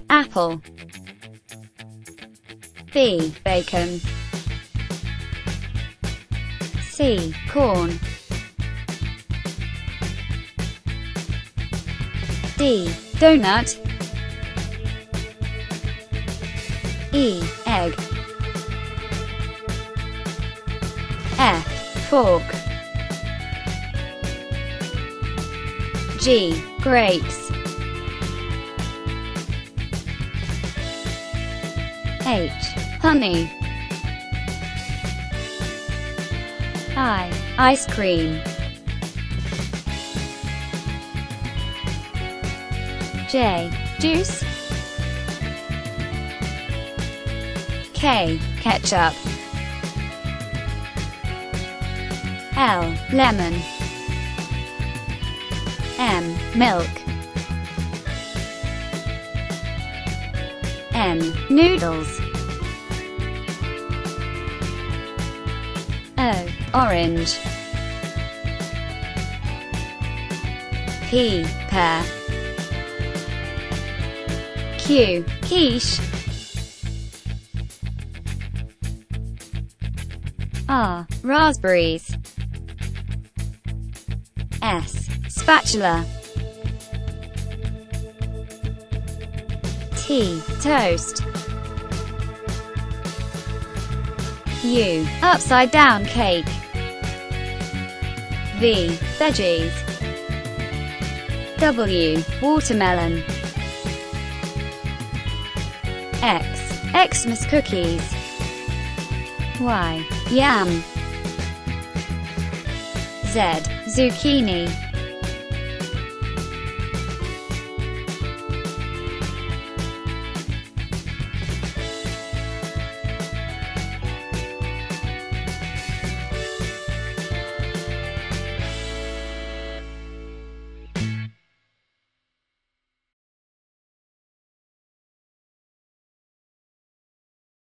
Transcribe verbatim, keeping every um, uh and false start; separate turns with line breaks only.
apple. B, bacon. C, corn. D, donut. E, egg. F, fork. G, grapes. H, honey. I, ice cream. J, juice. K, ketchup. L, lemon. M, milk. N, noodles. O, orange. P, pear. Q, quiche. R, raspberries. S, spatula. T, toast. U, upside down cake. V, veggies. W, watermelon. X, Xmas cookies. Y, yam. Z, zucchini.